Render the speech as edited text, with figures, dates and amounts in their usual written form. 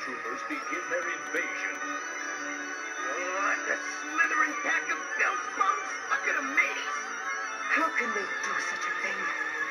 troopers begin their invasion. What? A slithering pack of ghost bums? Look at them, mateys! How can they do such a thing?